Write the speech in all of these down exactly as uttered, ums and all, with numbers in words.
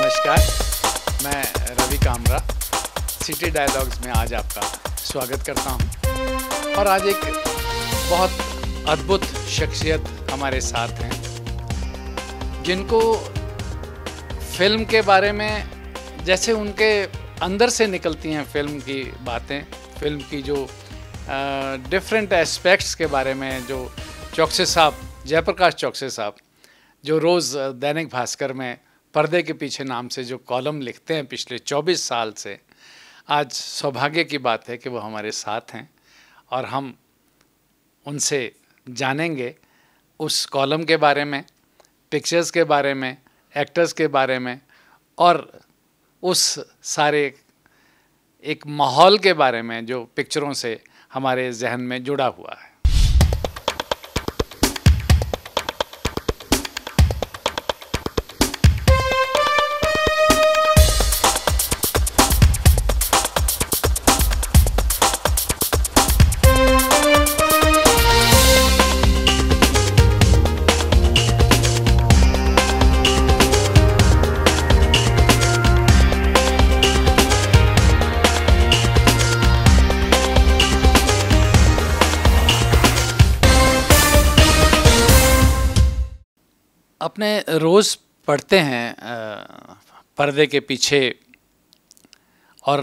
नमस्कार, मैं Ravi Kamra city dialogues में आज आपका स्वागत करता हूं। और आज एक बहुत अद्भुत शख्सियत हमारे साथ हैं, जिनको फिल्म के बारे में जैसे उनके अंदर से निकलती हैं फिल्म की बातें, फिल्म की जो डिफरेंट एस्पेक्ट्स के बारे में, जो चौकसे साहब, जयप्रकाश चौकसे साहब, जो रोज़ दैनिक भास्कर में पर्दे के पीछे नाम से जो कॉलम लिखते हैं पिछले चौबीस साल से, आज सौभाग्य की बात है कि वो हमारे साथ हैं और हम उनसे जानेंगे उस कॉलम के बारे में, पिक्चर्स के बारे में, एक्टर्स के बारे में और उस सारे एक माहौल के बारे में जो पिक्चरों से हमारे जहन में जुड़ा हुआ है। अपने रोज़ पढ़ते हैं पर्दे के पीछे, और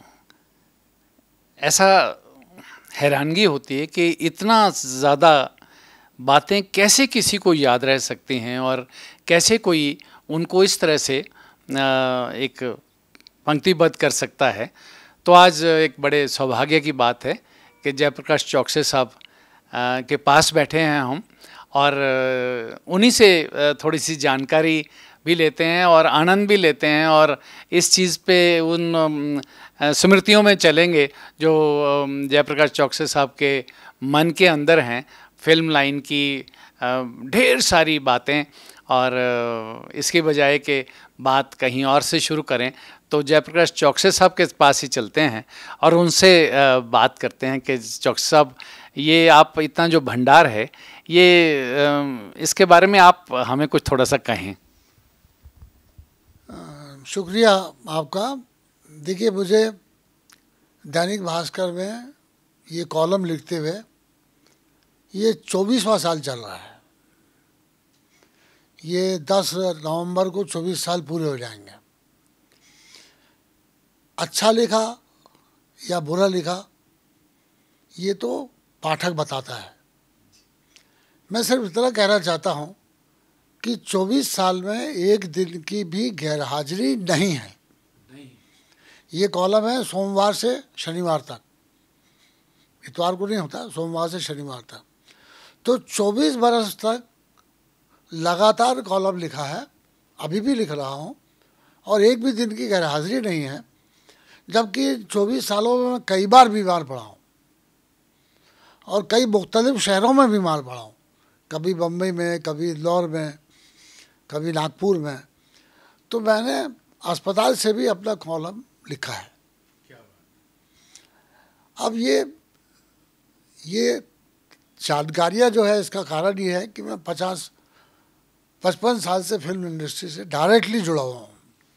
ऐसा हैरानगी होती है कि इतना ज़्यादा बातें कैसे किसी को याद रह सकती हैं और कैसे कोई उनको इस तरह से एक पंक्तिबद्ध कर सकता है। तो आज एक बड़े सौभाग्य की बात है कि जयप्रकाश चौकसे साहब के पास बैठे हैं हम, और उन्हीं से थोड़ी सी जानकारी भी लेते हैं और आनंद भी लेते हैं, और इस चीज़ पे उन स्मृतियों में चलेंगे जो जयप्रकाश चौकसे साहब के मन के अंदर हैं, फिल्म लाइन की ढेर सारी बातें। और इसकी बजाय कि बात कहीं और से शुरू करें तो जयप्रकाश चौकसे साहब के पास ही चलते हैं और उनसे बात करते हैं कि चौकसे साहब, ये आप इतना जो भंडार है, ये इसके बारे में आप हमें कुछ थोड़ा सा कहें। शुक्रिया आपका। देखिए, मुझे दैनिक भास्कर में ये कॉलम लिखते हुए ये चौबीसवां साल चल रहा है। ये दस नवंबर को चौबीस साल पूरे हो जाएंगे। अच्छा लिखा या बुरा लिखा, ये तो पाठक बताता है। मैं सिर्फ इतना कहना चाहता हूँ कि चौबीस साल में एक दिन की भी गैरहाजिरी नहीं है। नहीं। ये कॉलम है सोमवार से शनिवार तक, इतवार को नहीं होता, सोमवार से शनिवार तक। तो चौबीस बरस तक लगातार कॉलम लिखा है, अभी भी लिख रहा हूँ, और एक भी दिन की गैरहाजिरी नहीं है। जबकि चौबीस सालों में मैं कई बार बीमार पड़ा हूँ और कई मुख्तलिफ शहरों में बीमार पड़ा हूँ, कभी बम्बई में, कभी इंदौर में, कभी नागपुर में। तो मैंने अस्पताल से भी अपना कॉलम लिखा है। क्या बात। अब ये ये जानकारियाँ जो है, इसका कारण ये है कि मैं पचास पचपन साल से फिल्म इंडस्ट्री से डायरेक्टली जुड़ा हुआ हूँ,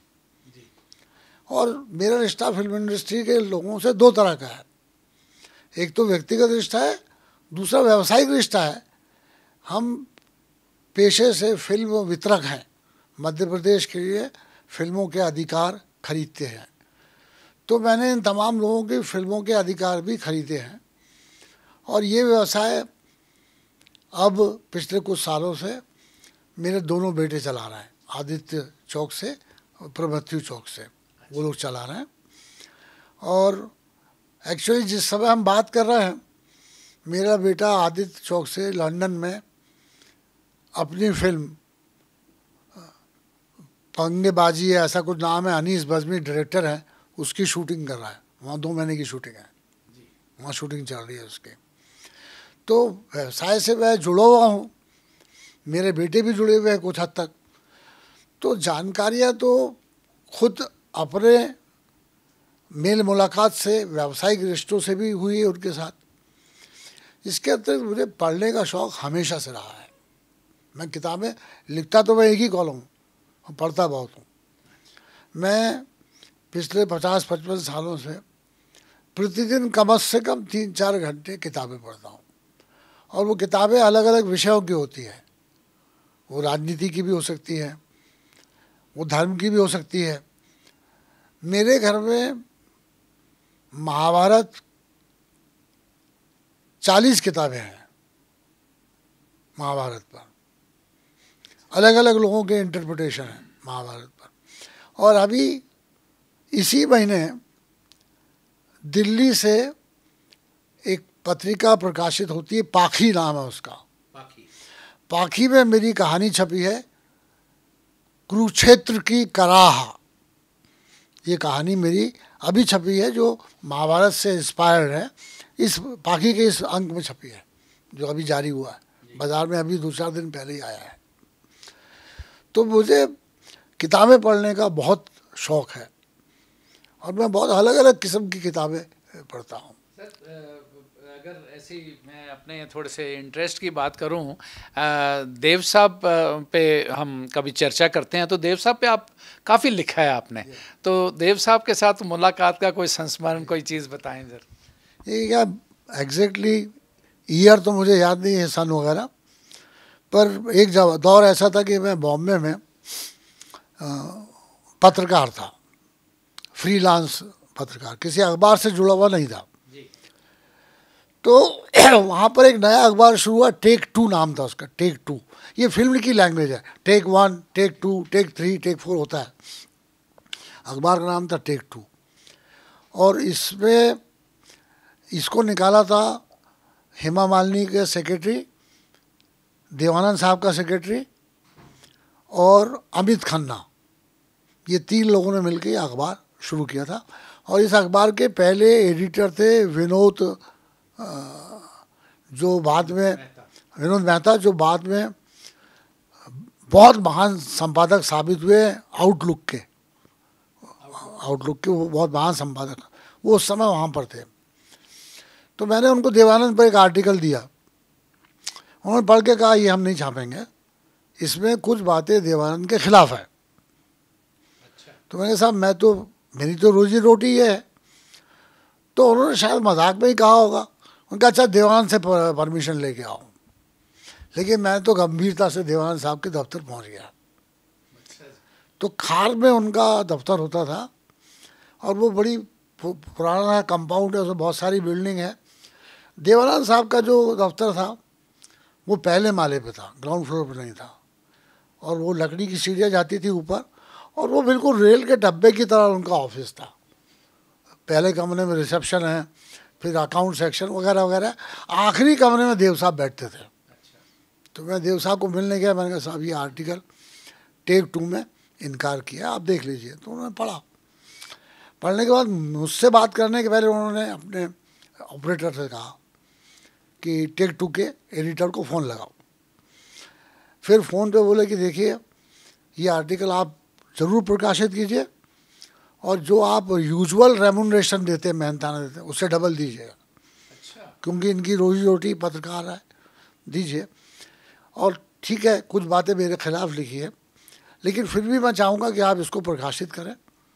और मेरा रिश्ता फिल्म इंडस्ट्री के लोगों से दो तरह का है। एक तो व्यक्तिगत रिश्ता है, दूसरा व्यावसायिक रिश्ता है। हम पेशे से फिल्म वितरक हैं, मध्य प्रदेश के लिए फिल्मों के अधिकार खरीदते हैं। तो मैंने इन तमाम लोगों की फिल्मों के अधिकार भी खरीदे हैं, और ये व्यवसाय अब पिछले कुछ सालों से मेरे दोनों बेटे चला रहे हैं, आदित्य चौकसे और प्रमथ्यू चौकसे, वो लोग चला रहे हैं। और एक्चुअली जिस समय हम बात कर रहे हैं, मेरा बेटा आदित्य चौकसे लंदन में अपनी फिल्म पंगेबाजी है, ऐसा कुछ नाम है, अनीस बज़मी डायरेक्टर है, उसकी शूटिंग कर रहा है। वहाँ दो महीने की शूटिंग है, वहाँ शूटिंग चल रही है उसकी। तो व्यवसाय से मैं जुड़ा हुआ हूँ, मेरे बेटे भी जुड़े हुए हैं कुछ हद तक। तो जानकारियाँ तो खुद अपने मेल मुलाकात से, व्यावसायिक रिश्तों से भी हुई है उनके साथ। इसके अतिरिक्त मुझे पढ़ने का शौक़ हमेशा से रहा है। मैं किताबें लिखता तो मैं एक ही कॉलम हूँ, पढ़ता बहुत हूँ। मैं पिछले पचास पचपन सालों से प्रतिदिन कम से कम तीन चार घंटे किताबें पढ़ता हूँ, और वो किताबें अलग अलग विषयों की होती है। वो राजनीति की भी हो सकती है, वो धर्म की भी हो सकती है। मेरे घर में महाभारत चालीस किताबें हैं महाभारत पर, अलग अलग लोगों के इंटरप्रिटेशन है महाभारत पर। और अभी इसी महीने दिल्ली से एक पत्रिका प्रकाशित होती है, पाखी नाम है उसका, पाखी पाखी में मेरी कहानी छपी है, कुरुक्षेत्र की कराह। ये कहानी मेरी अभी छपी है, जो महाभारत से इंस्पायर्ड है। इस पाखी के इस अंक में छपी है, जो अभी जारी हुआ है बाज़ार में, अभी दो चार दिन पहले ही आया है। तो मुझे किताबें पढ़ने का बहुत शौक़ है, और मैं बहुत अलग अलग किस्म की किताबें पढ़ता हूँ। सर, अगर ऐसी मैं अपने थोड़े से इंटरेस्ट की बात करूं, देव साहब पे हम कभी चर्चा करते हैं, तो देव साहब पे आप काफ़ी लिखा है आपने, तो देव साहब के साथ मुलाकात का कोई संस्मरण, कोई चीज़ बताएं सर। ये क्या एग्जैक्टली ईयर तो मुझे याद नहीं है, सन वगैरह, पर एक दौर ऐसा था कि मैं बॉम्बे में पत्रकार था, फ्रीलांस पत्रकार, किसी अखबार से जुड़ा हुआ नहीं था। तो वहाँ पर एक नया अखबार शुरू हुआ, टेक टू नाम था उसका, टेक टू। ये फिल्म की लैंग्वेज है, take one, take two, take three, take four होता है। अखबार का नाम था टेक टू। और इसमें इसको निकाला था हेमा मालिनी के सेक्रेटरी, देवानंद साहब का सेक्रेटरी और अमित खन्ना, ये तीन लोगों ने मिलकर ये अखबार शुरू किया था। और इस अखबार के पहले एडिटर थे विनोद, जो बाद में विनोद मेहता, जो बाद में बहुत महान संपादक साबित हुए आउटलुक के आउटलुक के वो बहुत महान संपादक, वो उस समय वहाँ पर थे। तो मैंने उनको देवानंद पर एक आर्टिकल दिया, उन्होंने पढ़ के कहा ये हम नहीं छापेंगे, इसमें कुछ बातें देवानंद के खिलाफ है। अच्छा। तो मैंने कहा साहब, मैं तो मेरी तो रोजी रोटी ये है। तो उन्होंने शायद मजाक में ही कहा होगा, उनका अच्छा देवानंद से परमिशन लेके आओ। लेकिन मैं तो गंभीरता से देवानंद साहब के दफ्तर पहुंच गया। तो खार में उनका दफ्तर होता था, और वो बड़ी पुराना कंपाउंड है, उसमें बहुत सारी बिल्डिंग है। देवानंद साहब का जो दफ्तर था वो पहले माले पे था, ग्राउंड फ्लोर पे नहीं था, और वो लकड़ी की सीढ़ियाँ जाती थी ऊपर, और वो बिल्कुल रेल के डब्बे की तरह उनका ऑफिस था। पहले कमरे में रिसेप्शन है, फिर अकाउंट सेक्शन वगैरह वगैरह, आखिरी कमरे में देव साहब बैठते थे। तो मैं देव साहब को मिलने गया, मैंने कहा साहब ये आर्टिकल टेक टू में इनकार किया, आप देख लीजिए। तो उन्होंने पढ़ा। पढ़ने के बाद मुझसे बात करने के पहले उन्होंने अपने ऑपरेटर से कहा कि टेक टू के एडिटर को फ़ोन लगाओ। फिर फ़ोन पे बोले कि देखिए ये आर्टिकल आप ज़रूर प्रकाशित कीजिए, और जो आप यूजुअल रेमुनरेशन देते हैं, मेहनताना देते हैं, उससे डबल दीजिएगा। अच्छा। क्योंकि इनकी रोजी रोटी पत्रकार है, दीजिए। और ठीक है, कुछ बातें मेरे खिलाफ लिखी है, लेकिन फिर भी मैं चाहूँगा कि आप इसको प्रकाशित करें।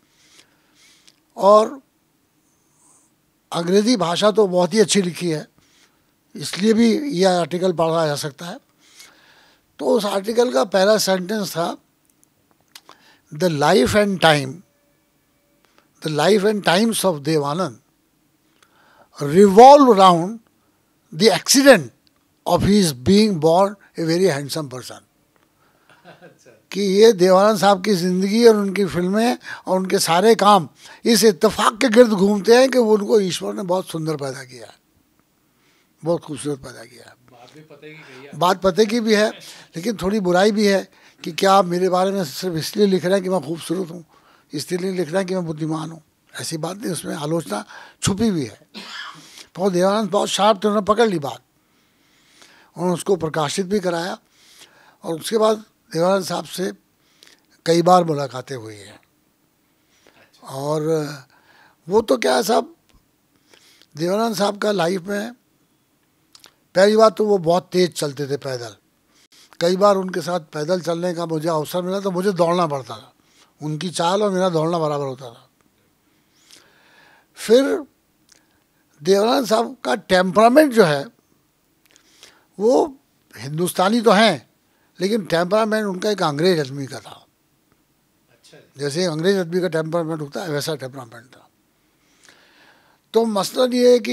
और अंग्रेज़ी भाषा तो बहुत ही अच्छी लिखी है, इसलिए भी यह आर्टिकल पढ़ा जा सकता है। तो उस आर्टिकल का पहला सेंटेंस था, the life and time The life and times of Dev Anand revolve around the accident of his being born a very handsome person. कि ये देवानंद साहब की ज़िंदगी और उनकी फिल्में और उनके सारे काम इस इत्तेफाक के गिर्द घूमते हैं कि वो उनको ईश्वर ने बहुत सुंदर पैदा किया है, बहुत खूबसूरत पैदा किया है। बात भी पते की बात पते की भी है, लेकिन थोड़ी बुराई भी है कि क्या आप मेरे बारे में सिर्फ इसलिए लिख रहे हैं कि मैं खूबसूरत हूँ, इसलिए लिख रहे हैं कि मैं बुद्धिमान हूँ। ऐसी बात नहीं, उसमें आलोचना छुपी भी है। बहुत देवानंद बहुत शार्प थे, उन्होंने पकड़ ली बात, उन्होंने उसको प्रकाशित भी कराया। और उसके बाद देवानंद साहब से कई बार मुलाकातें हुई हैं। और वो तो क्या है साहब, देवानंद साहब का लाइफ में पहली बात तो वो बहुत तेज़ चलते थे पैदल। कई बार उनके साथ पैदल चलने का मुझे अवसर मिला तो मुझे दौड़ना पड़ता था, उनकी चाल और मेरा दौड़ना बराबर होता था। फिर देव आनंद साहब का टेम्परामेंट जो है वो हिंदुस्तानी तो हैं, लेकिन टेम्परामेंट उनका एक अंग्रेज आदमी का था। अच्छा। जैसे अंग्रेज आदमी का टेम्परामेंट होता है वैसा टेम्परामेंट था। तो मसलन ये है कि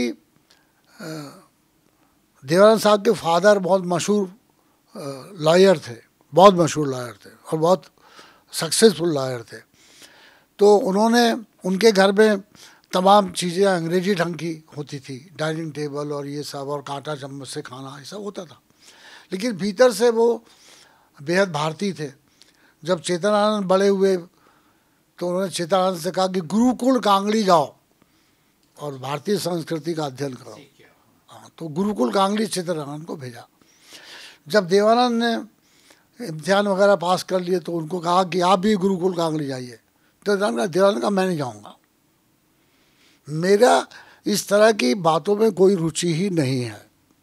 देव आनंद साहब के फादर बहुत मशहूर लॉयर थे, बहुत मशहूर लॉयर थे और बहुत सक्सेसफुल लॉयर थे। तो उन्होंने, उनके घर में तमाम चीज़ें अंग्रेजी ढंग की होती थी, डाइनिंग टेबल और ये सब, और कांटा चम्मच से खाना, ये सब होता था। लेकिन भीतर से वो बेहद भारतीय थे। जब चेतन आनंद बड़े हुए तो उन्होंने चेतन आनंद से कहा कि गुरुकुल कांगड़ी जाओ और भारतीय संस्कृति का अध्ययन करो। हाँ, तो गुरुकुल कांगड़ी चेतन आनंद को भेजा। जब देवानंद ने इम्तिहान वगैरह पास कर लिए तो उनको कहा कि आप भी गुरुकुल कांगड़ी जाइए। तो देवानंद का मैं नहीं जाऊँगा, मेरा इस तरह की बातों में कोई रुचि ही नहीं है।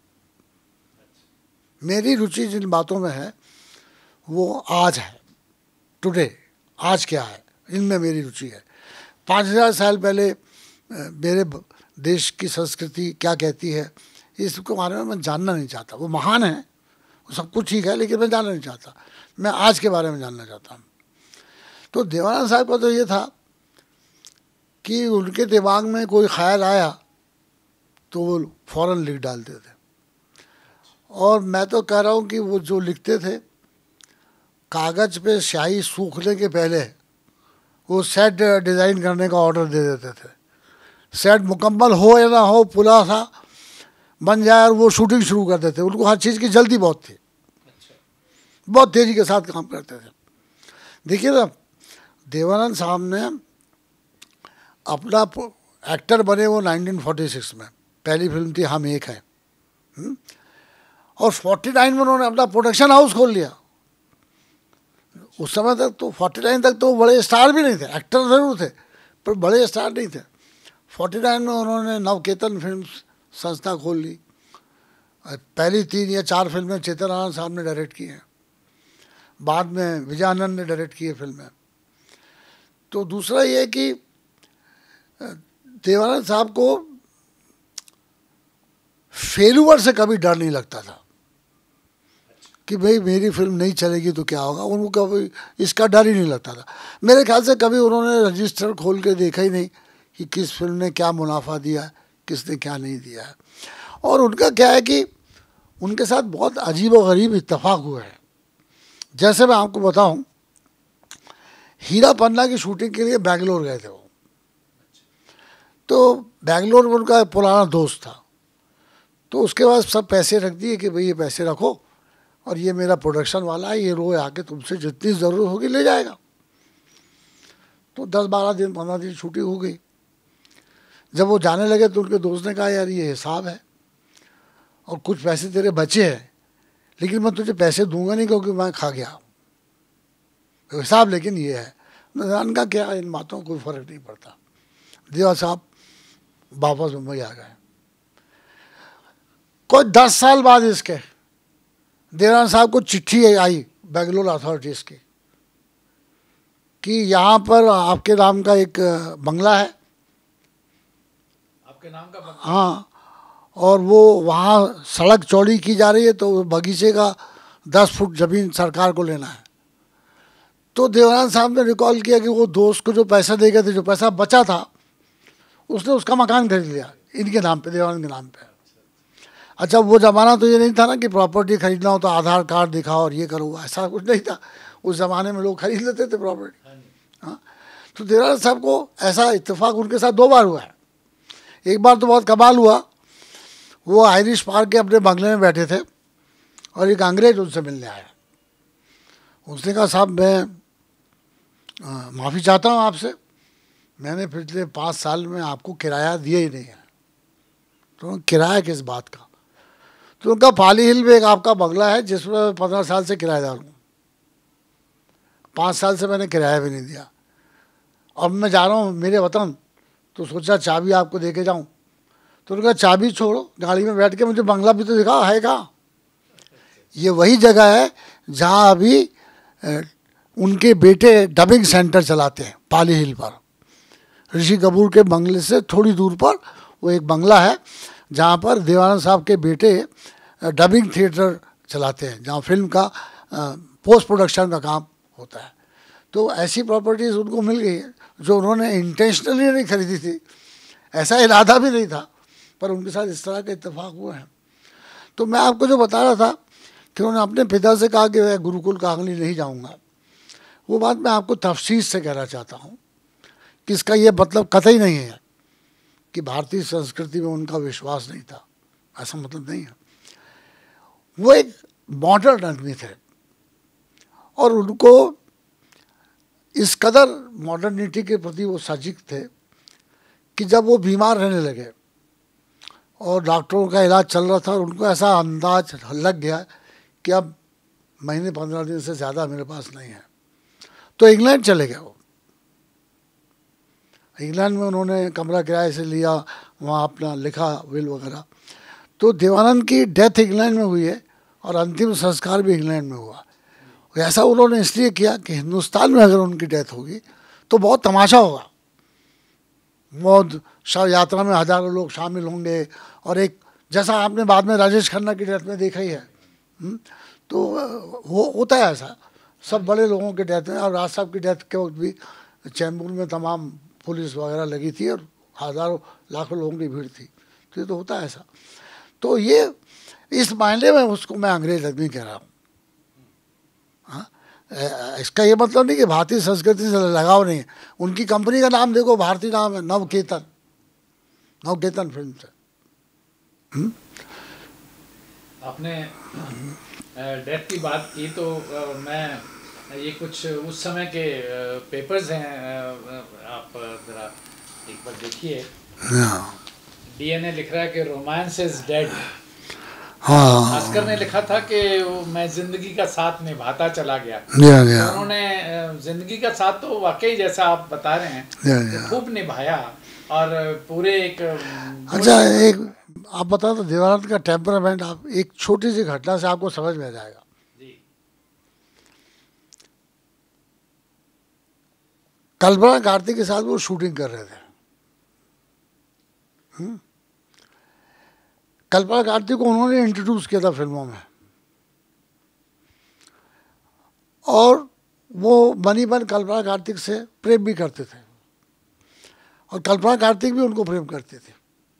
मेरी रुचि जिन बातों में है वो आज है, टुडे, आज क्या है, इनमें मेरी रुचि है। पाँच हजार साल पहले मेरे देश की संस्कृति क्या कहती है इसके बारे में मैं जानना नहीं चाहता। वो महान है, वो सब कुछ ठीक है, लेकिन मैं जानना नहीं चाहता। मैं आज के बारे में जानना चाहता हूँ। तो देवानंद साहब का तो ये था कि उनके दिमाग में कोई ख्याल आया तो वो फ़ौरन लिख डालते थे। और मैं तो कह रहा हूँ कि वो जो लिखते थे, कागज़ पे स्याही सूखने के पहले वो सेट डिज़ाइन करने का ऑर्डर दे देते थे। सेट मुकम्मल हो या ना हो, पुला सा बन जाए और वो शूटिंग शुरू कर देते। उनको हर चीज़ की जल्दी बहुत थी, बहुत तेज़ी के साथ काम करते थे। देखिए ना, देवानंद साहब ने अपना एक्टर बने वो नाइनटीन फोर्टी सिक्स में, पहली फिल्म थी हम एक हैं, और फोर्टी नाइन में उन्होंने अपना प्रोडक्शन हाउस खोल लिया। उस समय तक तो फोर्टी नाइन तक तो बड़े स्टार भी नहीं थे, एक्टर ज़रूर थे पर बड़े स्टार नहीं थे। फोर्टी नाइन में उन्होंने नवकेतन फिल्म संस्था खोल ली। पहली तीन या चार फिल्में चेतन आनंद साहब ने डायरेक्ट की हैं, बाद में विजय आनंद ने डायरेक्ट की है फिल्में। तो दूसरा ये कि देवानंद साहब को फेल्यूअर से कभी डर नहीं लगता था कि भाई मेरी फिल्म नहीं चलेगी तो क्या होगा। उनको कभी इसका डर ही नहीं लगता था। मेरे ख्याल से कभी उन्होंने रजिस्टर खोल के देखा ही नहीं कि किस फिल्म ने क्या मुनाफा दिया, किसने क्या नहीं दिया है। और उनका क्या है कि उनके साथ बहुत अजीब व गरीब इत्तेफाक हुआ है। जैसे मैं आपको बताऊं, हीरा पन्ना की शूटिंग के लिए बेंगलोर गए थे वो। तो बेंगलोर में उनका पुराना दोस्त था, तो उसके बाद सब पैसे रख दिए कि भाई ये पैसे रखो और ये मेरा प्रोडक्शन वाला है, ये रोज आके तुमसे जितनी ज़रूरत होगी ले जाएगा। तो दस बारह दिन पंद्रह दिन शूटिंग हो गई। जब वो जाने लगे तो उनके दोस्त ने कहा यार ये हिसाब है और कुछ पैसे तेरे बचे हैं, लेकिन मैं तुझे पैसे दूंगा नहीं क्योंकि मैं खा गया हिसाब, लेकिन ये है। मैंने कहा क्या, इन बातों को कोई फ़र्क नहीं पड़ता। देवा साहब वापस मुंबई आ गए। कोई दस साल बाद इसके देवानंद साहब को चिट्ठी आई बेंगलोर अथॉरिटीज़ की कि यहाँ पर आपके नाम का एक बंगला है, आपके नाम का बंगला, हाँ, और वो वहाँ सड़क चौड़ी की जा रही है तो बगीचे का दस फुट ज़मीन सरकार को लेना है। तो देवानंद साहब ने रिकॉल किया कि वो दोस्त को जो पैसा दे गए थे, जो पैसा बचा था, उसने उसका मकान खरीद लिया इनके नाम पे, देवानंद के नाम पे। अच्छा, वो ज़माना तो ये नहीं था ना कि प्रॉपर्टी खरीदना हो तो आधार कार्ड दिखाओ और ये करो, ऐसा कुछ नहीं था। उस ज़माने में लोग खरीद लेते थे प्रॉपर्टी। हाँ, तो देवानंद साहब को ऐसा इत्तेफाक उनके साथ दो बार हुआ है। एक बार तो बहुत कमाल हुआ, वो आयरिश पार्क के अपने बंगले में बैठे थे और एक अंग्रेज उनसे मिलने आया। उसने कहा साहब मैं माफ़ी चाहता हूँ आपसे, मैंने पिछले पाँच साल में आपको किराया दिया ही नहीं है। तो किराया किस बात का? तो उनका पाली हिल में एक आपका बंगला है जिसमें मैं पंद्रह साल से किराएदार हूँ, पाँच साल से मैंने किराया भी नहीं दिया, अब मैं जा रहा हूँ मेरे वतन, तो सोचा चाबी आपको दे के जाऊँ। तो उनका चाबी छोड़ो, गाड़ी में बैठ के मुझे बंगला भी तो दिखाओ है कहाँ। ये वही जगह है जहाँ अभी उनके बेटे डबिंग सेंटर चलाते हैं पाली हिल पर। ऋषि कपूर के बंगले से थोड़ी दूर पर वो एक बंगला है जहाँ पर देवानंद साहब के बेटे डबिंग थिएटर चलाते हैं, जहाँ फिल्म का पोस्ट प्रोडक्शन का काम होता है। तो ऐसी प्रॉपर्टीज़ उनको मिल गई जो उन्होंने इंटेंशनली नहीं खरीदी थी, ऐसा इरादा भी नहीं था, पर उनके साथ इस तरह के इत्तेफाक हुए हैं। तो मैं आपको जो बता रहा था कि उन्होंने अपने पिता से कहा कि मैं गुरुकुल का आंगली नहीं जाऊंगा, वो बात मैं आपको तफसील से कहना चाहता हूँ कि इसका ये मतलब कतई नहीं है कि भारतीय संस्कृति में उनका विश्वास नहीं था, ऐसा मतलब नहीं है। वो एक मॉडर्न आदमी थे और उनको इस कदर मॉडर्निटी के प्रति वो सजग थे कि जब वो बीमार रहने लगे और डॉक्टरों का इलाज चल रहा था और उनको ऐसा अंदाज लग गया कि अब महीने पंद्रह दिन से ज़्यादा मेरे पास नहीं है, तो इंग्लैंड चले गए। वो इंग्लैंड में उन्होंने कमरा किराए से लिया, वहाँ अपना लिखा विल वगैरह। तो देवानंद की डेथ इंग्लैंड में हुई है और अंतिम संस्कार भी इंग्लैंड में हुआ। ऐसा उन्होंने इसलिए किया कि हिंदुस्तान में अगर उनकी डेथ होगी तो बहुत तमाशा होगा, मौत शव यात्रा में हजारों लोग शामिल होंगे और एक जैसा आपने बाद में राजेश खन्ना की डेथ में देखा ही है। तो वो होता है ऐसा, सब बड़े लोगों के डेथ में। और राज साहब की डेथ के वक्त भी चैम्बूर में तमाम पुलिस वगैरह लगी थी और हज़ारों लाखों लोगों की भीड़ थी। तो ये तो होता है ऐसा। तो ये इस मायने में उसको मैं अंग्रेज आदमी कह रहा हूँ। हाँ, इसका ये मतलब नहीं कि भारतीय संस्कृति से लगाव नहीं है। उनकी कंपनी का नाम देखो, भारतीय नाम है, नवकेतन, नवकेतन फिल्म से। आपने डेथ की बात की तो मैं ये कुछ उस समय के पेपर्स हैं, आप जरा एक बार देखिए। डीएनए लिख रहा है कि रोमांस इज डेड। हाँ, भास्कर ने लिखा था कि मैं जिंदगी का साथ निभाता चला गया। गया गया। तो उन्होंने जिंदगी का साथ तो वाकई जैसा आप बता रहे हैं गया गया। खूब निभाया और पूरे एक। अच्छा, एक आप बता दो देवानंद का टेम्परामेंट, आप एक छोटी सी घटना से आपको समझ में आ जाएगा। कल्पना कार्तिक के साथ वो शूटिंग कर रहे थे। हुँ? कल्पना कार्तिक को उन्होंने इंट्रोड्यूस किया था फिल्मों में और वो बनी बन कल्पना कार्तिक से प्रेम भी करते थे और कल्पना कार्तिक भी उनको प्रेम करते थे।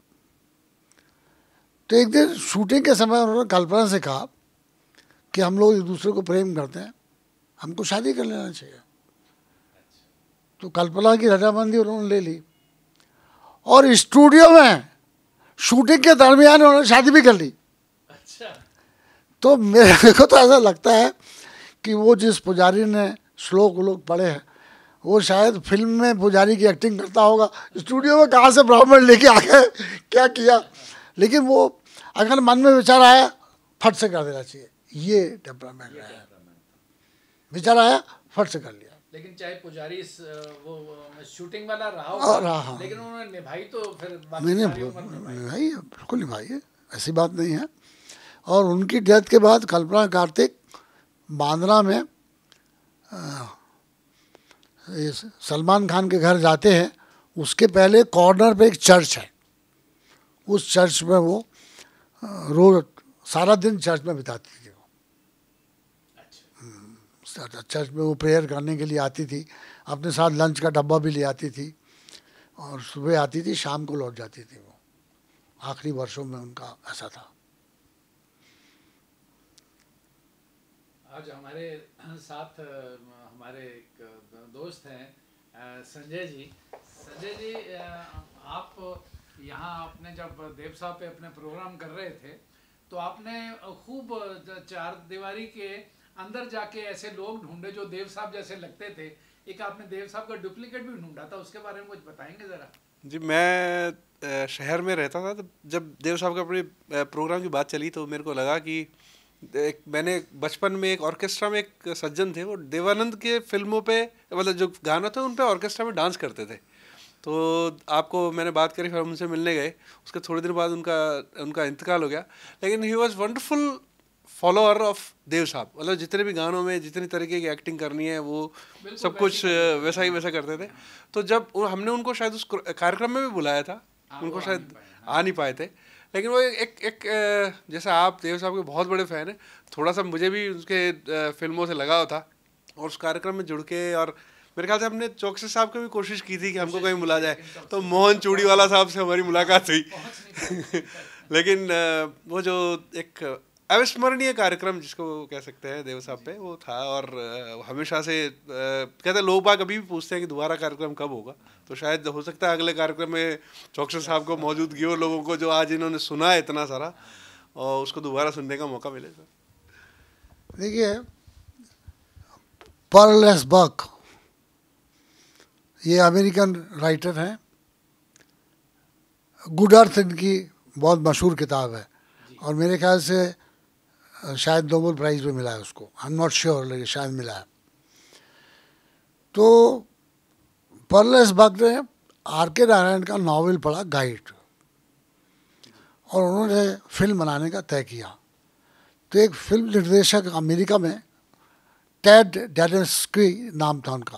तो एक दिन शूटिंग के समय उन्होंने कल्पना से कहा कि हम लोग एक दूसरे को प्रेम करते हैं, हमको शादी कर लेना चाहिए। तो कल्पना की रजामंदी उन्होंने ले ली और स्टूडियो में शूटिंग के दरमियान उन्होंने शादी भी कर ली। अच्छा। तो मेरे को तो ऐसा लगता है कि वो जिस पुजारी ने श्लोक लोग पढ़े हैं वो शायद फिल्म में पुजारी की एक्टिंग करता होगा, स्टूडियो में कहाँ से ब्राह्मण लेके आ गए, क्या किया। लेकिन वो अगर मन में विचार आया फट से कर देना चाहिए, ये टेम्परामेंट है। विचार आया फट से कर लिया। लेकिन चाहे पुजारी वो शूटिंग वाला रहा हो, लेकिन उन्होंने निभाई तो फिर मैंने निभाई है, बिल्कुल निभाई है, ऐसी बात नहीं है। और उनकी डेथ के बाद कल्पना कार्तिक बांद्रा में सलमान खान के घर जाते हैं। उसके पहले कॉर्नर पे एक चर्च है, उस चर्च में वो रोज सारा दिन चर्च में बिताती थी। चर्च में वो प्रेयर करने के लिए आती थी, अपने साथ लंच का डब्बा भी ले आती थी और सुबह आती थी, शाम को लौट जाती थी। वो आखिरी वर्षों में उनका ऐसा था। आज हमारे साथ हमारे एक दोस्त हैं संजय जी। संजय जी, आप यहाँ आपने जब देव साहब पे अपने प्रोग्राम कर रहे थे तो आपने खूब चार दीवारी के अंदर जाके ऐसे लोग ढूंढे जो देव साहब जैसे लगते थे। एक आपने देव साहब का डुप्लीकेट भी ढूंढा था, उसके बारे में कुछ बताएंगे ज़रा? जी, मैं शहर में रहता था तो जब देव साहब का अपने प्रोग्राम की बात चली तो मेरे को लगा कि एक मैंने बचपन में एक ऑर्केस्ट्रा में एक सज्जन थे, वो देवानंद के फिल्मों पे मतलब जो गाना था उन पे ऑर्केस्ट्रा में डांस करते थे। तो आपको मैंने बात करी, फिर हम उनसे मिलने गए। उसके थोड़ी देर बाद उनका उनका इंतकाल हो गया। लेकिन he was wonderful follower of Dev Sahab, मतलब जितने भी गानों में जितनी तरीके की एक्टिंग करनी है वो सब कुछ वैसा ही वैसा करते थे। तो जब हमने उनको शायद उस कार्यक्रम में भी बुलाया था, उनको शायद आ नहीं पाए थे, लेकिन वो एक एक जैसे आप देव साहब के बहुत बड़े फ़ैन हैं, थोड़ा सा मुझे भी उसके फिल्मों से लगाव था और उस कार्यक्रम में जुड़ के, और मेरे ख्याल से हमने चौकसी साहब की भी कोशिश की थी कि हमको कहीं बुला जाए, तो मोहन चूड़ीवाला साहब से हमारी मुलाकात हुई लेकिन वो जो एक अविस्मरणीय कार्यक्रम जिसको कह सकते हैं देव साहब पे, वो था। और हमेशा से कहते हैं, लोग बाग अभी भी पूछते हैं कि दोबारा कार्यक्रम कब होगा, तो शायद हो सकता है अगले कार्यक्रम में चौकसी साहब को मौजूदगी हो, लोगों को जो आज इन्होंने सुना है इतना सारा, और उसको दोबारा सुनने का मौका मिले। देखिए, पर्ल एस बक ये अमेरिकन राइटर हैं, गुड अर्थ इनकी बहुत मशहूर किताब है और मेरे ख्याल से शायद नोबेल प्राइज़ भी मिला है उसको, आई एम नॉट श्योर, लेकिन शायद मिला है। तो पर्ल एस बक ने आर के नारायण का नावल पढ़ा गाइड, और उन्होंने फिल्म बनाने का तय किया। तो एक फिल्म निर्देशक अमेरिका में, टेड डेनिस्की नाम था उनका,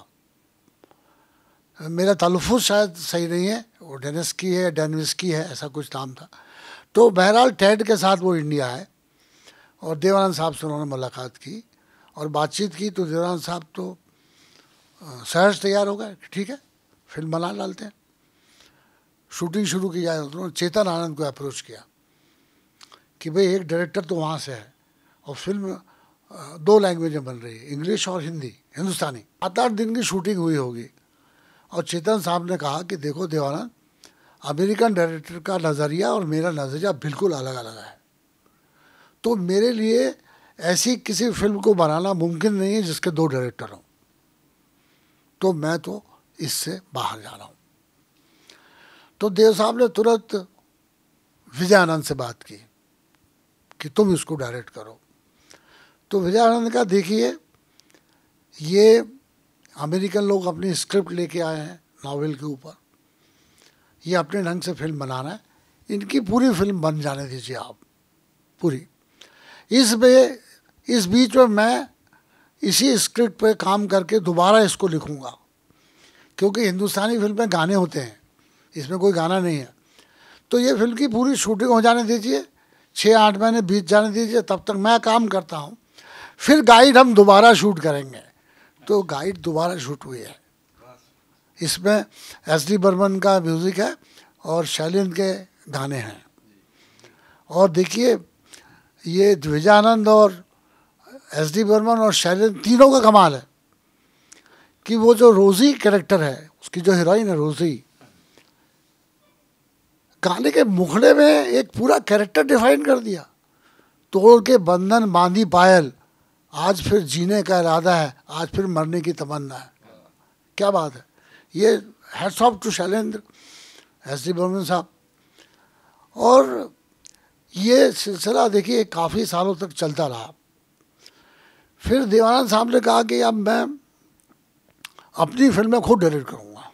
मेरा तलफ़ुज़ शायद सही नहीं है, वो डेनिस्की है डेनिस्की है ऐसा कुछ नाम था। तो बहरहाल टेड के साथ वो इंडिया आए और देव आनंद साहब से उन्होंने मुलाकात की और बातचीत की। तो देव आनंद साहब तो सहज तैयार हो गए, ठीक है फिल्म बना डालते हैं, शूटिंग शुरू की जाए। उन्होंने चेतन आनंद को अप्रोच किया कि भाई एक डायरेक्टर तो वहाँ से है और फिल्म दो लैंग्वेज में बन रही है, इंग्लिश और हिंदी, हिंदुस्तानी। सात आठ दिन की शूटिंग हुई होगी और चेतन साहब ने कहा कि देखो देव आनंद, अमेरिकन डायरेक्टर का नज़रिया और मेरा नज़रिया बिल्कुल अलग अलग है, तो मेरे लिए ऐसी किसी फिल्म को बनाना मुमकिन नहीं है जिसके दो डायरेक्टर हों, तो मैं तो इससे बाहर जा रहा हूँ। तो देव साहब ने तुरंत विजय आनंद से बात की कि तुम इसको डायरेक्ट करो। तो विजय आनंद ने कहा देखिए, ये अमेरिकन लोग अपनी स्क्रिप्ट लेके आए हैं नावल के ऊपर, ये अपने ढंग से फिल्म बनाना है, इनकी पूरी फिल्म बन जाने दीजिए आप पूरी। इस बे इस बीच में मैं इसी स्क्रिप्ट पे काम करके दोबारा इसको लिखूंगा, क्योंकि हिंदुस्तानी फिल्म में गाने होते हैं, इसमें कोई गाना नहीं है। तो ये फिल्म की पूरी शूटिंग हो जाने दीजिए, छः आठ महीने बीत जाने दीजिए, तब तक मैं काम करता हूँ, फिर गाइड हम दोबारा शूट करेंगे। तो गाइड दोबारा शूट हुई है, इसमें एस डी बर्मन का म्यूज़िक है और शैलेंद्र के गाने हैं। और देखिए, ये विजय आनंद और एस डी बर्मन और शैलेंद्र तीनों का कमाल है कि वो जो रोज़ी कैरेक्टर है, उसकी जो हीरोइन है रोज़ी, गाने के मुखड़े में एक पूरा कैरेक्टर डिफाइन कर दिया। तोड़ के बंधन बांधी पायल, आज फिर जीने का इरादा है, आज फिर मरने की तमन्ना है। क्या बात है, ये hats off to Shailendra, S D Burman Sahab. और ये सिलसिला देखिए काफ़ी सालों तक चलता रहा। फिर देव आनंद साहब ने कहा कि अब मैं अपनी फिल्में खुद डायरेक्ट करूँगा।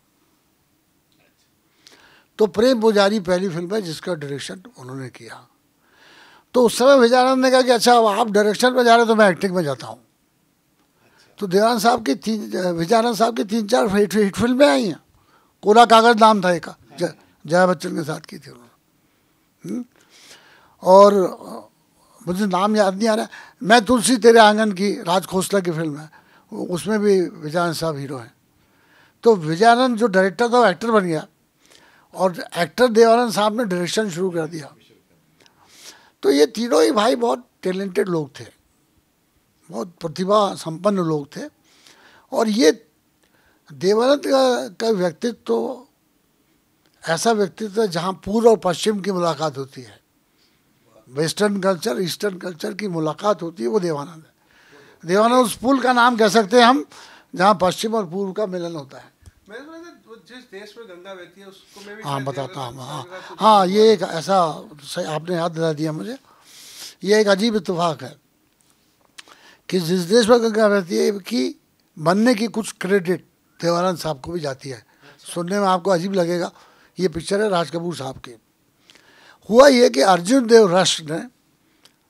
तो प्रेम पुजारी पहली फिल्म है जिसका डायरेक्शन उन्होंने किया। तो उस समय विजय आनंद ने कहा कि अच्छा, अब आप डायरेक्शन में जा रहे हैं तो मैं एक्टिंग में जाता हूँ। तो देव आनंद साहब की तीन विजय आनंद साहब की तीन चार हिट हिट फिल्में आई हैं। कोरा कागज नाम था एक, जया बच्चन के साथ की थी उन्होंने। और मुझे नाम याद नहीं आ रहा, मैं तुलसी तेरे आंगन की, राज खोसला की फिल्म है, उसमें भी विजय आनंद साहब हीरो हैं। तो विजय आनंद जो डायरेक्टर था वो एक्टर बन गया और एक्टर देव आनंद साहब ने डायरेक्शन शुरू कर दिया। तो ये तीनों ही भाई बहुत टैलेंटेड लोग थे, बहुत प्रतिभा संपन्न लोग थे। और ये देव आनंद का, का व्यक्तित्व तो ऐसा व्यक्तित्व है जहाँ पूर्व और पश्चिम की मुलाकात होती है, वेस्टर्न कल्चर ईस्टर्न कल्चर की मुलाकात होती है, वो देव आनंद है। देव आनंद उस पुल का नाम कह सकते हैं हम जहाँ पश्चिम और पूर्व का मिलन होता है। जिस देश में गंगा बहती है उसको मैं भी हाँ बताता हूँ। हाँ हाँ, ये एक ऐसा सही आपने याद दिला दिया मुझे। ये एक अजीब इत्तेफाक है कि जिस देश में गंगा बहती है कि बनने की कुछ क्रेडिट देव आनंद साहब को भी जाती है। सुनने में आपको अजीब लगेगा, ये पिक्चर है राज कपूर साहब की। हुआ ये कि अर्जुन देव रश ने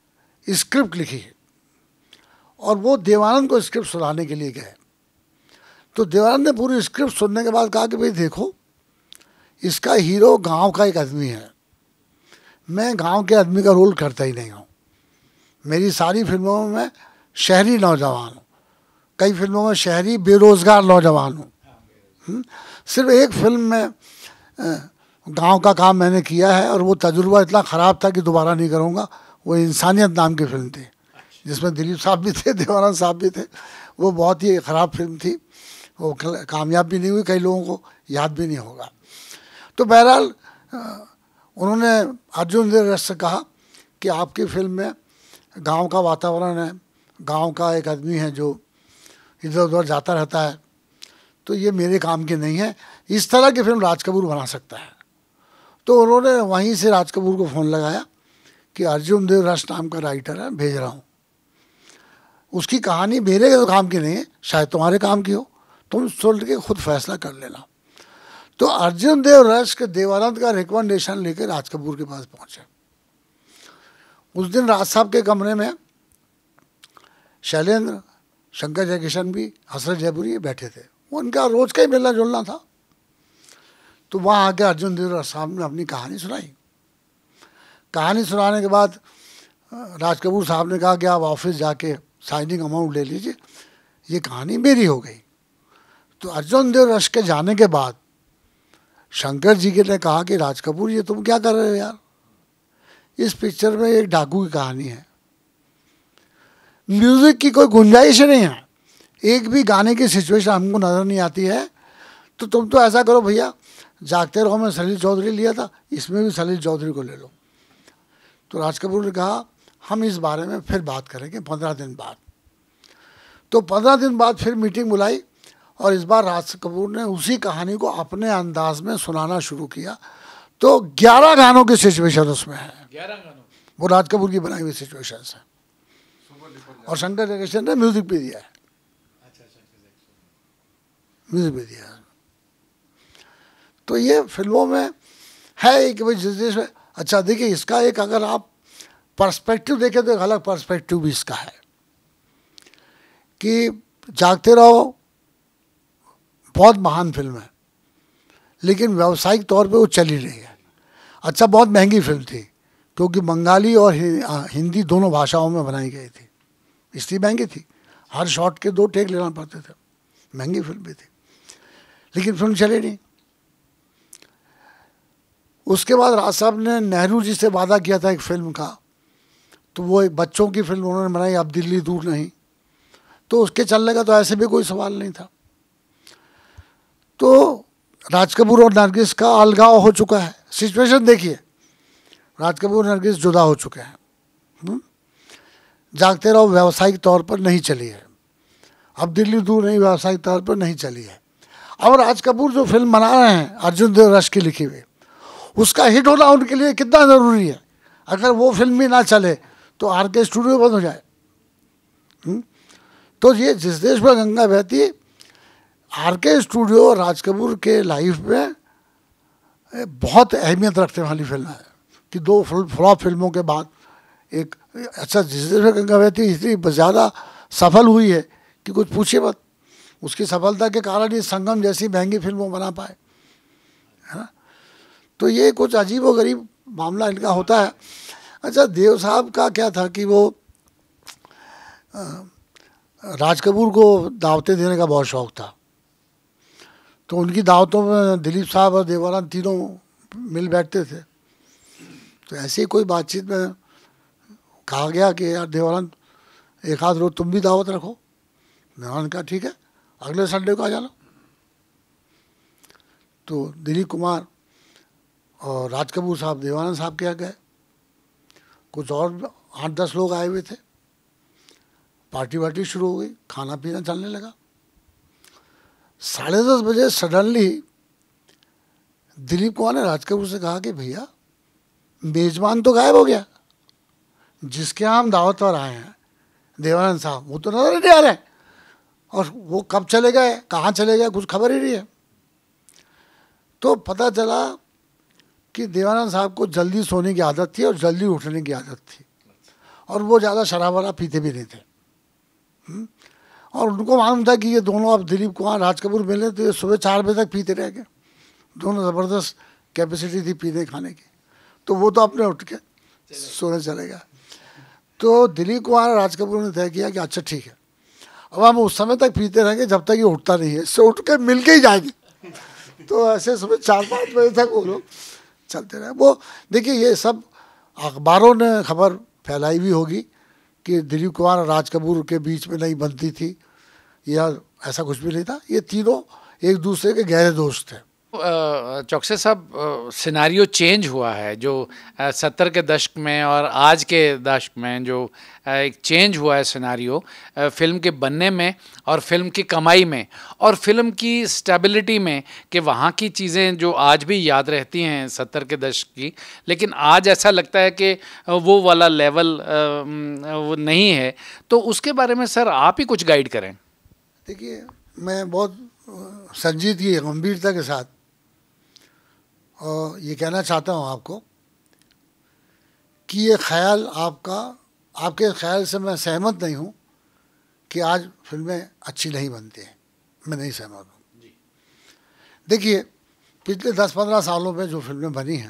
स्क्रिप्ट लिखी और वो देव आनंद को स्क्रिप्ट सुनाने के लिए गए। तो देव आनंद ने पूरी स्क्रिप्ट सुनने के बाद कहा कि भाई देखो, इसका हीरो गांव का एक आदमी है, मैं गांव के आदमी का रोल करता ही नहीं हूँ। मेरी सारी फिल्मों में मैं शहरी नौजवान हूँ, कई फिल्मों में शहरी बेरोजगार नौजवान हूँ। सिर्फ एक फिल्म में गांव का काम मैंने किया है और वो तजुर्बा इतना ख़राब था कि दोबारा नहीं करूँगा। वो इंसानियत नाम की फिल्म थी जिसमें दिलीप साहब भी थे, देव आनंद साहब भी थे। वो बहुत ही ख़राब फिल्म थी, वो कामयाब भी नहीं हुई, कई लोगों को याद भी नहीं होगा। तो बहरहाल उन्होंने अर्जुन देव रस से कहा कि आपकी फिल्म में गांव का वातावरण है, गांव का एक आदमी है जो इधर उधर जाता रहता है, तो ये मेरे काम की नहीं है, इस तरह की फिल्म राज कपूर बना सकता है। तो उन्होंने वहीं से राज कपूर को फ़ोन लगाया कि अर्जुन देव रस नाम का राइटर है, भेज रहा हूँ, उसकी कहानी मेरे तो काम की नहीं है, शायद तुम्हारे काम की हो, तुम सोच के खुद फैसला कर लेना। तो अर्जुन देव रस के देव आनंद का रिकमेंडेशन लेकर राज कपूर के पास पहुँचे। उस दिन राज साहब के कमरे में शैलेंद्र, शंकर जयकिशन भी, हसरत जयपुरी बैठे थे, उनका रोज का ही मिलना जुलना था। तो वहाँ आके अर्जुन देव रस साहब ने अपनी कहानी सुनाई। कहानी सुनाने के बाद राज कपूर साहब ने कहा कि आप ऑफिस जाके साइनिंग अमाउंट ले लीजिए, ये कहानी मेरी हो गई। तो अर्जुन देव रस के जाने के बाद शंकर जी के ने कहा कि राज कपूर ये तुम क्या कर रहे हो यार, इस पिक्चर में एक डाकू की कहानी है, म्यूजिक की कोई गुंजाइश नहीं है, एक भी गाने की सिचुएशन हमको नज़र नहीं आती है, तो तुम तो ऐसा करो भैया, जागते रहो में सलील चौधरी लिया था, इसमें भी सलील चौधरी को ले लो। तो राज कपूर ने कहा हम इस बारे में फिर बात करेंगे पंद्रह दिन बाद। तो पंद्रह दिन बाद फिर मीटिंग बुलाई और इस बार राज कपूर ने उसी कहानी को अपने अंदाज में सुनाना शुरू किया। तो ग्यारह गानों की सिचुएशन उसमें है, ग्यारह गानों वो राज कपूर की बनाई हुई सिचुएशन है, और शंकर जयकिशन ने म्यूजिक भी दिया है, म्यूजिक भी दिया है। तो ये फिल्मों में है कि भाई जिस देश में, अच्छा देखिए इसका एक अगर आप पर्सपेक्टिव देखें तो एक अलग पर्सपेक्टिव भी इसका है कि जागते रहो बहुत महान फिल्म है, लेकिन व्यावसायिक तौर पे वो चली रही है। अच्छा बहुत महंगी फिल्म थी क्योंकि बंगाली और हिंदी दोनों भाषाओं में बनाई गई थी, इसलिए महंगी थी, हर शॉट के दो टेक लेना पड़ते थे, महंगी फिल्म भी थी, लेकिन फिल्म चली नहीं। उसके बाद राज साहब ने नेहरू जी से वादा किया था एक फिल्म का, तो वो एक बच्चों की फिल्म उन्होंने बनाई, अब दिल्ली दूर नहीं, तो उसके चलने का तो ऐसे भी कोई सवाल नहीं था। तो राज कपूर और नरगिस का अलगाव हो चुका है, सिचुएशन देखिए, राज कपूर और नरगिस जुदा हो चुके हैं, हुँ? जागते रहो व्यावसायिक तौर पर नहीं चली है, अब दिल्ली दूर नहीं व्यावसायिक तौर पर नहीं चली है। अब राज कपूर जो फिल्म बना रहे हैं अर्जुन देव रस की लिखी हुई, उसका हिट होना उनके लिए कितना ज़रूरी है। अगर वो फिल्म भी ना चले तो आर के स्टूडियो बंद हो जाए। हुँ? तो ये जिस देश में गंगा बहती, आर के स्टूडियो राज कपूर के लाइफ में बहुत अहमियत रखने वाली फिल्म है कि दो फ्लॉप फिल्मों के बाद एक, अच्छा जिस देश में गंगा बहती इतनी ज़्यादा सफल हुई है कि कुछ पूछिए मत, उसकी सफलता के कारण ही संगम जैसी महंगी फिल्मों बना पाए, है ना। तो ये कुछ अजीब व गरीब मामला इनका होता है। अच्छा देव साहब का क्या था कि वो राज कपूर को दावतें देने का बहुत शौक़ था, तो उनकी दावतों में दिलीप साहब और देव आनंद तीनों मिल बैठते थे। तो ऐसे ही कोई बातचीत में कहा गया कि यार देव आनंद एक आध रोज तुम भी दावत रखो। देव आनंद कहा ठीक है, अगले संडे को आ जाना। तो दिलीप कुमार और राज कपूर साहब देव आनंद साहब के यहाँ गए, कुछ और आठ दस लोग आए हुए थे, पार्टी वार्टी शुरू हो गई, खाना पीना चलने लगा। साढ़े दस बजे सडनली दिलीप कुमार ने राज कपूर से कहा कि भैया मेजबान तो गायब हो गया, जिसके यहाँ हम दावत पर आए हैं देव आनंद साहब, वो तो नजर नहीं आ रहे, और वो कब चले गए कहाँ चले गए कुछ खबर ही नहीं है। तो पता चला कि देव आनंद साहब को जल्दी सोने की आदत थी और जल्दी उठने की आदत थी, और वो ज़्यादा शराब वराब पीते भी नहीं थे। हुँ? और उनको मालूम था कि ये दोनों अब दिलीप कुमार राज कपूर मिले तो ये सुबह चार बजे तक पीते रह गए। दोनों ज़बरदस्त कैपेसिटी थी पीने खाने की, तो वो तो अपने उठ के सोने चले गए। तो दिलीप कुमार राज कपूर ने तय किया कि अच्छा ठीक है, अब हम उस समय तक पीते रहेंगे जब तक ये उठता नहीं है, इससे उठ के मिल के ही जाएंगे। तो ऐसे सुबह चार पाँच बजे तक वो लोग चलते रहे। वो देखिए ये सब अखबारों ने खबर फैलाई भी होगी कि दिलीप कुमार और राज कपूर के बीच में नहीं बनती थी, या ऐसा कुछ भी नहीं था। ये तीनों एक दूसरे के गहरे दोस्त थे। चौकसे साहब, सिनारियो चेंज हुआ है जो सत्तर के दशक में और आज के दशक में, जो एक चेंज हुआ है सिनारियो फिल्म के बनने में और फिल्म की कमाई में और फिल्म की स्टेबिलिटी में, कि वहाँ की चीज़ें जो आज भी याद रहती हैं सत्तर के दशक की, लेकिन आज ऐसा लगता है कि वो वाला लेवल वो नहीं है। तो उसके बारे में सर आप ही कुछ गाइड करें। देखिए, मैं बहुत संजीदगी गंभीरता के साथ और ये कहना चाहता हूँ आपको कि ये ख्याल आपका, आपके ख्याल से मैं सहमत नहीं हूँ कि आज फिल्में अच्छी नहीं बनती हैं। मैं नहीं सहमत हूँ। देखिए, पिछले दस पंद्रह सालों में जो फिल्में बनी हैं,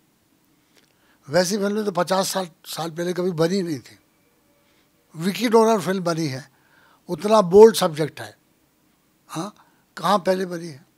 वैसी फिल्में तो पचास साल साल पहले कभी बनी नहीं थी। विकी डोनर फिल्म बनी है, उतना बोल्ड सब्जेक्ट है, हाँ, कहाँ पहले बनी है।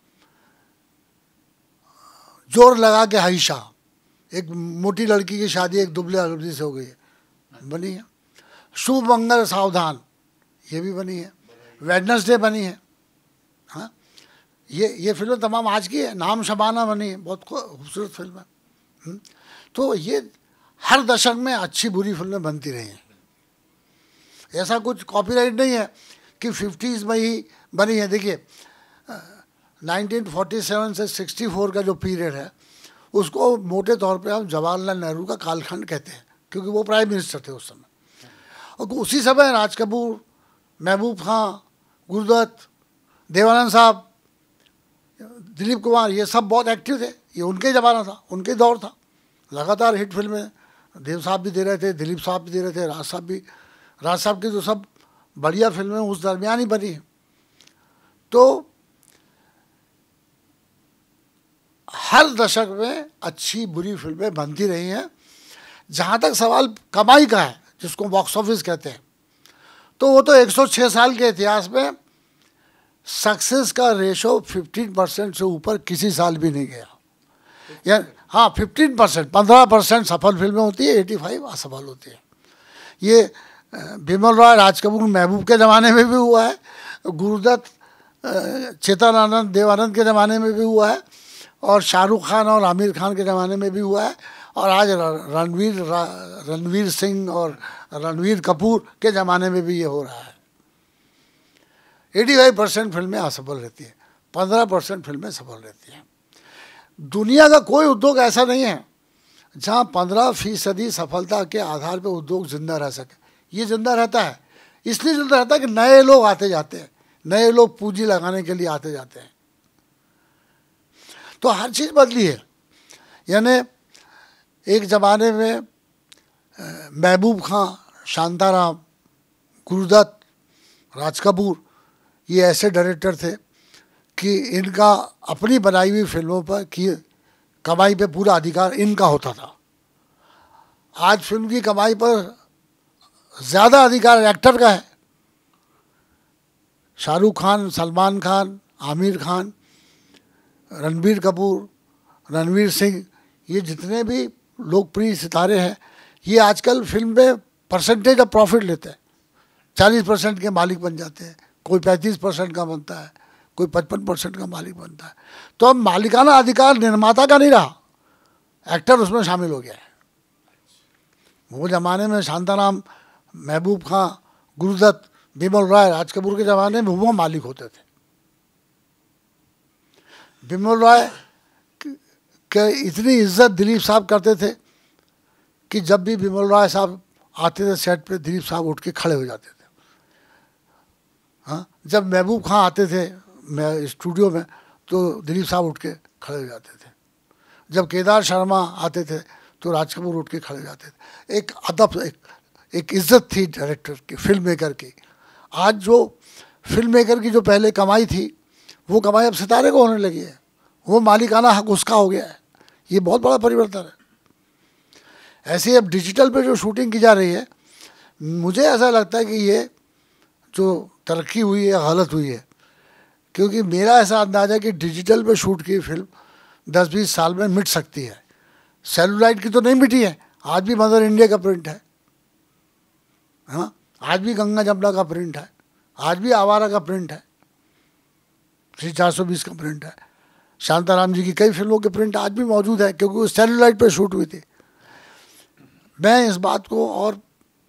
जोर लगा के हाइशा, एक मोटी लड़की की शादी एक दुबले आदमी से हो गई है, बनी है। शुभ मंगल सावधान, ये भी बनी है। वेडनेसडे बनी है, हाँ, ये ये फिल्म तमाम आज की है। नाम शबाना बनी है, बहुत खूबसूरत फिल्म है। तो ये हर दशक में अच्छी बुरी फिल्में बनती रही हैं। ऐसा कुछ कॉपीराइट नहीं है कि फिफ्टीज़ में ही बनी है। देखिए, नाइनटीन फोर्टी सेवन से सिक्सटी फोर का जो पीरियड है, उसको मोटे तौर पे हम जवाहरलाल नेहरू का कालखंड कहते हैं, क्योंकि वो प्राइम मिनिस्टर थे उस समय। और उसी समय राज कपूर, महबूब खां, गुरुदत्त, देव आनंद साहब, दिलीप कुमार, ये सब बहुत एक्टिव थे। ये उनके ज़माना था, उनके दौर था। लगातार हिट फिल्में देव साहब भी दे रहे थे, दिलीप साहब भी दे रहे थे, राज साहब भी। राज साहब की तो सब बढ़िया फिल्में उस दरमियान ही बनी हैं। तो हर दशक में अच्छी बुरी फिल्में बनती रही हैं। जहाँ तक सवाल कमाई का है, जिसको बॉक्स ऑफिस कहते हैं, तो वो तो एक सौ छह साल के इतिहास में सक्सेस का रेशो पंद्रह परसेंट से ऊपर किसी साल भी नहीं गया। या हाँ, पंद्रह परसेंट, पंद्रह परसेंट सफल फिल्में होती है, पचासी असफल होती है। ये बिमल रॉय, राज कपूर, महबूब के ज़माने में भी हुआ है, गुरुदत्त, चेतन आनंद, देव आनंद के ज़माने में भी हुआ है, और शाहरुख खान और आमिर खान के ज़माने में भी हुआ है, और आज रणवीर रणवीर सिंह और रणवीर कपूर के ज़माने में भी ये हो रहा है। पचासी परसेंट फिल्में असफल रहती हैं, पंद्रह परसेंट फिल्में सफल रहती हैं। दुनिया का कोई उद्योग ऐसा नहीं है जहाँ पंद्रह फीसदी सफलता के आधार पर उद्योग जिंदा रह सके। ये जिंदा रहता है, इसलिए जिंदा रहता है कि नए लोग आते जाते हैं, नए लोग पूंजी लगाने के लिए आते जाते हैं। तो हर चीज़ बदली है। यानी एक ज़माने में महबूब खां, शांताराम, गुरुदत्त, राज कपूर, ये ऐसे डायरेक्टर थे कि इनका अपनी बनाई हुई फिल्मों पर की कमाई पे पूरा अधिकार इनका होता था। आज फिल्म की कमाई पर ज़्यादा अधिकार एक्टर का है। शाहरुख खान, सलमान खान, आमिर खान, रणबीर कपूर, रणवीर सिंह, ये जितने भी लोकप्रिय सितारे हैं, ये आजकल फिल्म में परसेंटेज ऑफ प्रॉफिट लेते हैं। चालीस परसेंट के मालिक बन जाते हैं, कोई पैंतीस परसेंट का बनता है, कोई पचपन परसेंट का मालिक बनता है। तो अब मालिकाना अधिकार निर्माता का नहीं रहा, एक्टर उसमें शामिल हो गया है। वो ज़माने में शांताराम, महबूब खां, गुरुदत्त, बिमल रॉय, राज कपूर के ज़माने में वो मालिक होते थे। बिमल रॉय के इतनी इज्जत दिलीप साहब करते थे कि जब भी बिमल रॉय साहब आते थे सेट पे, दिलीप साहब उठ के खड़े हो जाते थे। हाँ, जब महबूब खां आते थे मैं स्टूडियो में, तो दिलीप साहब उठ के खड़े हो जाते थे। जब केदार शर्मा आते थे तो राज कपूर उठ के खड़े हो जाते थे। एक अदब, एक एक इज्जत थी डायरेक्टर की, फिल्म मेकर की। आज जो फिल्म मेकर की जो पहले कमाई थी वो कमाई अब सितारे को होने लगी है, वो मालिकाना हक उसका हो गया है। ये बहुत बड़ा परिवर्तन है। ऐसे ही अब डिजिटल पे जो शूटिंग की जा रही है, मुझे ऐसा लगता है कि ये जो तरक्की हुई है गलत हुई है, क्योंकि मेरा ऐसा अंदाज़ा है कि डिजिटल पे शूट की फिल्म दस बीस साल में मिट सकती है। सेलुलाइट की तो नहीं मिटी है, आज भी मदर इंडिया का प्रिंट है, हाँ, आज भी गंगा जमुना का प्रिंट है, आज भी आवारा का प्रिंट है, श्री चार सौ बीस का प्रिंट है, शांताराम जी की कई फिल्मों के प्रिंट आज भी मौजूद है, क्योंकि वो सेलुलाइट पे शूट हुई थी। मैं इस बात को और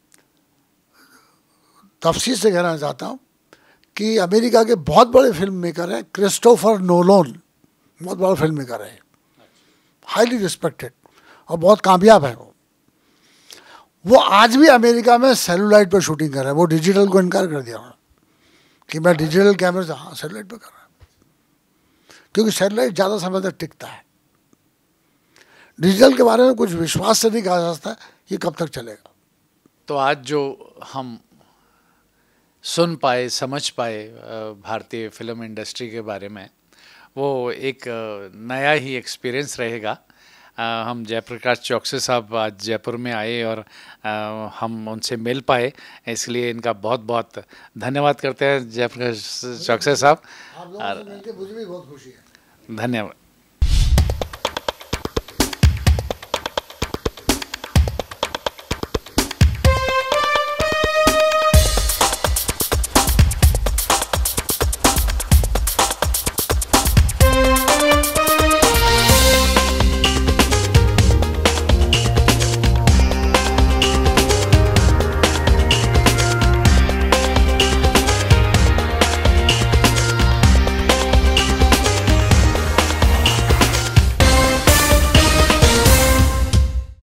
तफसील से कहना चाहता हूँ कि अमेरिका के बहुत बड़े फिल्म मेकर हैं, क्रिस्टोफर नोलन बहुत बड़ा फिल्म मेकर है, हाईली रिस्पेक्टेड और बहुत कामयाब है। वो वो आज भी अमेरिका में सेलुलाइट पर शूटिंग कर रहे हैं। वो डिजिटल को इनकार कर दिया उन्होंने कि मैं डिजिटल कैमरे से, हाँ सेलुलाइट पर कर रहा हूँ, क्योंकि सेलुलाइट ज़्यादा समय तक टिकता है। डिजिटल के बारे में कुछ विश्वास से नहीं कहा जा सकता ये कब तक चलेगा। तो आज जो हम सुन पाए, समझ पाए भारतीय फिल्म इंडस्ट्री के बारे में, वो एक नया ही एक्सपीरियंस रहेगा। हम जयप्रकाश चौकसे साहब आज जयपुर में आए और हम उनसे मिल पाए, इसलिए इनका बहुत बहुत धन्यवाद करते हैं जयप्रकाश चौकसे साहब। आप लोगों से मिलकर मुझे भी बहुत खुशी है। धन्यवाद।